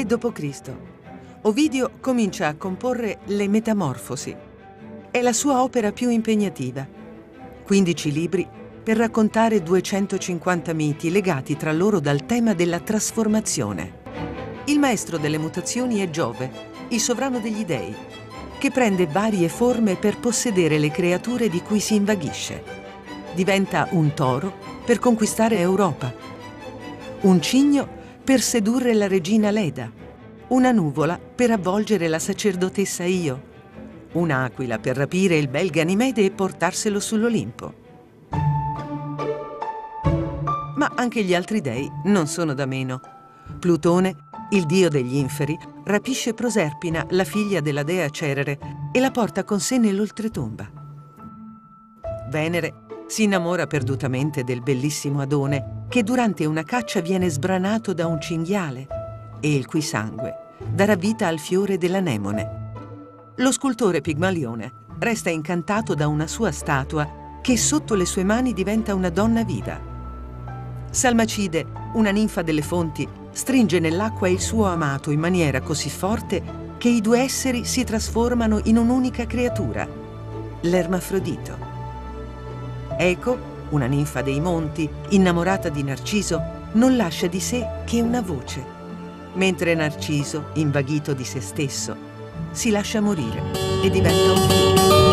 d.C. Ovidio comincia a comporre le Metamorfosi. È la sua opera più impegnativa. 15 libri per raccontare 250 miti legati tra loro dal tema della trasformazione. Il maestro delle mutazioni è Giove, il sovrano degli dei, che prende varie forme per possedere le creature di cui si invaghisce. Diventa un toro per conquistare Europa, un cigno per sedurre la regina Leda, una nuvola per avvolgere la sacerdotessa Io, un'aquila per rapire il bel Ganimede e portarselo sull'Olimpo. Ma anche gli altri dei non sono da meno. Plutone, il dio degli inferi, rapisce Proserpina, la figlia della dea Cerere, e la porta con sé nell'oltretomba. Venere si innamora perdutamente del bellissimo Adone, che durante una caccia viene sbranato da un cinghiale, e il cui sangue darà vita al fiore dell'anemone. Lo scultore Pigmalione resta incantato da una sua statua che sotto le sue mani diventa una donna viva. Salmacide, una ninfa delle fonti, stringe nell'acqua il suo amato in maniera così forte che i due esseri si trasformano in un'unica creatura, l'Ermafrodito. Eco, una ninfa dei monti, innamorata di Narciso, non lascia di sé che una voce, mentre Narciso, invaghito di se stesso, si lascia morire e diventa un fiore.